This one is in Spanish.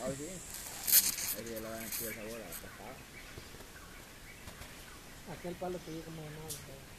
Ah, sí. Es que le dan el sabor a pescado. Aquel palo que yo como de nada.